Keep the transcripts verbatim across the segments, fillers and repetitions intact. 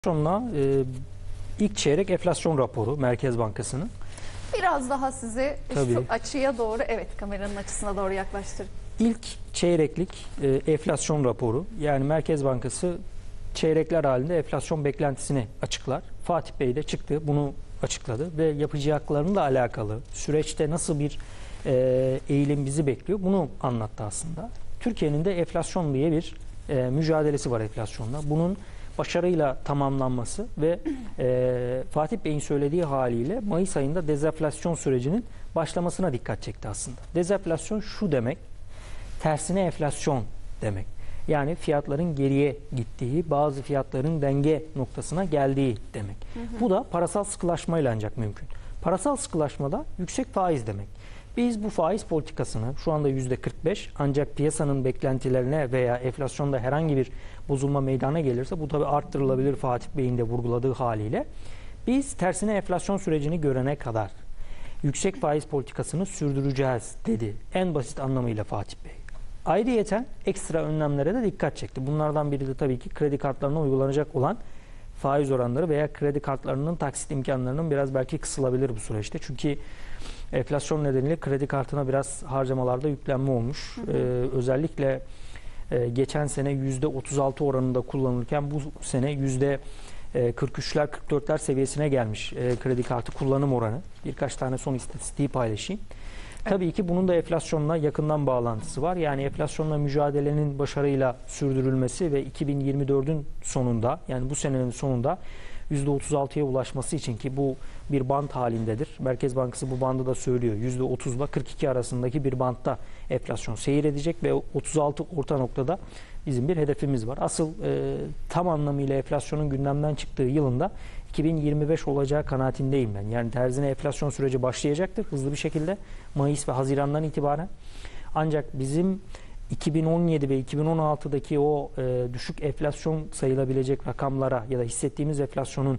Enflasyonla e, ilk çeyrek enflasyon raporu Merkez Bankası'nın. Biraz daha sizi Tabii. şu açıya doğru, evet kameranın açısına doğru yaklaştır. İlk çeyreklik e, enflasyon raporu, yani Merkez Bankası çeyrekler halinde enflasyon beklentisini açıklar. Fatih Bey de çıktı, bunu açıkladı ve yapacaklarıyla alakalı süreçte nasıl bir e, eğilim bizi bekliyor bunu anlattı aslında. Türkiye'nin de enflasyon diye bir e, mücadelesi var enflasyonla. Bunun başarıyla tamamlanması ve e, Fatih Bey'in söylediği haliyle Mayıs ayında dezenflasyon sürecinin başlamasına dikkat çekti aslında. Dezenflasyon şu demek, tersine enflasyon demek. Yani fiyatların geriye gittiği, bazı fiyatların denge noktasına geldiği demek. Hı hı. Bu da parasal sıkılaşmayla ancak mümkün. Parasal sıkılaşmada yüksek faiz demek. Biz bu faiz politikasını şu anda yüzde kırk beş, ancak piyasanın beklentilerine veya enflasyonda herhangi bir bozulma meydana gelirse bu tabii arttırılabilir Fatih Bey'in de vurguladığı haliyle. Biz tersine enflasyon sürecini görene kadar yüksek faiz politikasını sürdüreceğiz dedi. En basit anlamıyla Fatih Bey. Ayrıyeten ekstra önlemlere de dikkat çekti. Bunlardan biri de tabii ki kredi kartlarına uygulanacak olan faiz oranları veya kredi kartlarının taksit imkanlarının biraz belki kısılabilir bu süreçte. Çünkü enflasyon nedeniyle kredi kartına biraz harcamalarda yüklenme olmuş. Hı hı. Ee, özellikle e, geçen sene yüzde otuz altı oranında kullanılırken bu sene yüzde kırk üçler kırk dörtler seviyesine gelmiş e, kredi kartı kullanım oranı. Birkaç tane son istatistiği paylaşayım. Tabii ki bunun da enflasyonla yakından bağlantısı var. Yani enflasyonla mücadelenin başarıyla sürdürülmesi ve iki bin yirmi dördün sonunda, yani bu senenin sonunda yüzde otuz altıya ulaşması için, ki bu bir band halindedir. Merkez Bankası bu bandı da söylüyor. yüzde otuz ile kırk iki arasındaki bir bandta enflasyon seyredecek ve otuz altı orta noktada bizim bir hedefimiz var. Asıl e, tam anlamıyla enflasyonun gündemden çıktığı yılında iki bin yirmi beş olacağı kanaatindeyim ben. Yani tersine enflasyon süreci başlayacaktır hızlı bir şekilde Mayıs ve Haziran'dan itibaren. Ancak bizim iki bin on yedi ve iki bin on altıdaki o e, düşük enflasyon sayılabilecek rakamlara ya da hissettiğimiz enflasyonun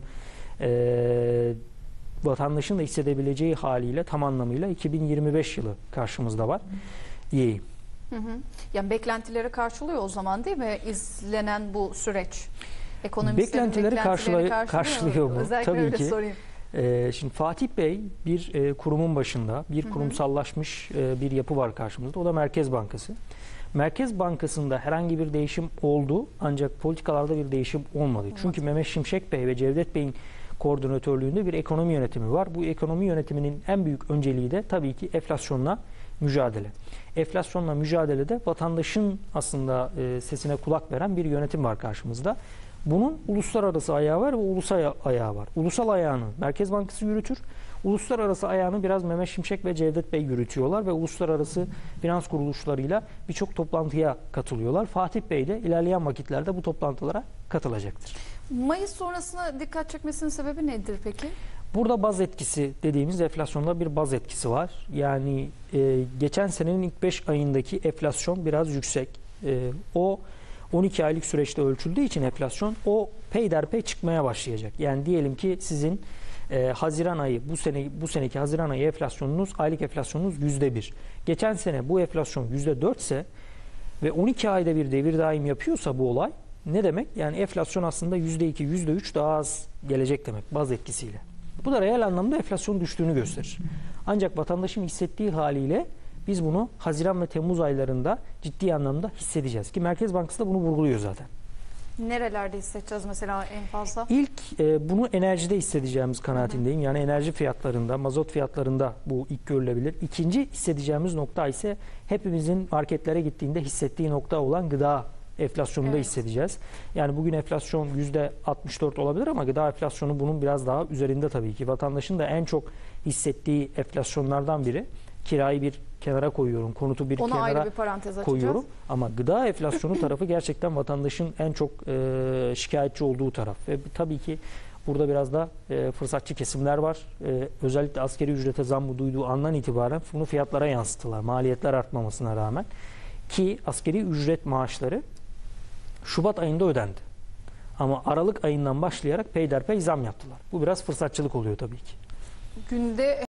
e, vatandaşın da hissedebileceği haliyle tam anlamıyla iki bin yirmi beş yılı karşımızda var diyeyim. Hı hı. Yani beklentileri karşılıyor o zaman değil mi izlenen bu süreç? Beklentileri, beklentileri karşılıyor, karşılıyor mu? Özellikle Tabii öyle ki. Sorayım. Ee, şimdi Fatih Bey bir e, kurumun başında, bir kurumsallaşmış e, bir yapı var karşımızda. O da Merkez Bankası. Merkez Bankası'nda herhangi bir değişim oldu, ancak politikalarda bir değişim olmadı. Evet. Çünkü Mehmet Şimşek Bey ve Cevdet Bey'in koordinatörlüğünde bir ekonomi yönetimi var. Bu ekonomi yönetiminin en büyük önceliği de tabii ki enflasyonla mücadele. Enflasyonla mücadelede vatandaşın aslında e, sesine kulak veren bir yönetim var karşımızda. Bunun uluslararası ayağı var ve ulusal ayağı var. Ulusal ayağını Merkez Bankası yürütür. Uluslararası ayağını biraz Mehmet Şimşek ve Cevdet Bey yürütüyorlar ve uluslararası finans kuruluşlarıyla birçok toplantıya katılıyorlar. Fatih Bey de ilerleyen vakitlerde bu toplantılara katılacaktır. Mayıs sonrasına dikkat çekmesinin sebebi nedir peki? Burada baz etkisi dediğimiz enflasyonda bir baz etkisi var. Yani e, geçen senenin ilk beş ayındaki enflasyon biraz yüksek. E, o on iki aylık süreçte ölçüldüğü için enflasyon o peyderpey çıkmaya başlayacak. Yani diyelim ki sizin e, Haziran ayı bu sene bu seneki Haziran ayı enflasyonunuz, aylık enflasyonunuz yüzde bir. Geçen sene bu enflasyon yüzde dört ise ve on iki ayda bir devir daim yapıyorsa bu olay ne demek? Yani enflasyon aslında yüzde iki, yüzde üç daha az gelecek demek baz etkisiyle. Bu da reel anlamda enflasyon düştüğünü gösterir. Ancak vatandaşın hissettiği haliyle biz bunu Haziran ve Temmuz aylarında ciddi anlamda hissedeceğiz ki Merkez Bankası da bunu vurguluyor zaten. Nerelerde hissedeceğiz mesela en fazla? İlk e, bunu enerjide hissedeceğimiz kanaatindeyim. Hı hı. Yani enerji fiyatlarında, mazot fiyatlarında bu ilk görülebilir. İkinci hissedeceğimiz nokta ise hepimizin marketlere gittiğinde hissettiği nokta olan gıda enflasyonunda evet. hissedeceğiz. Yani bugün enflasyon yüzde altmış dört olabilir ama gıda enflasyonu bunun biraz daha üzerinde tabii ki. Vatandaşın da en çok hissettiği enflasyonlardan biri. Kirayı bir kenara koyuyorum, konutu bir Ona kenara ayrı bir parantez koyuyorum. Ama gıda enflasyonu tarafı gerçekten vatandaşın en çok e, şikayetçi olduğu taraf. Ve tabii ki burada biraz da e, fırsatçı kesimler var. E, özellikle asgari ücrete zammı duyduğu andan itibaren bunu fiyatlara yansıttılar. Maliyetler artmamasına rağmen. Ki asgari ücret maaşları Şubat ayında ödendi. Ama Aralık ayından başlayarak peyderpey zam yaptılar. Bu biraz fırsatçılık oluyor tabii ki. Günde